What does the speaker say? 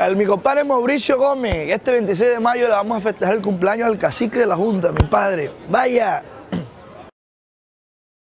Mi compadre Mauricio Gómez, este 26 de mayo le vamos a festejar el cumpleaños al cacique de la Junta, mi padre. Vaya.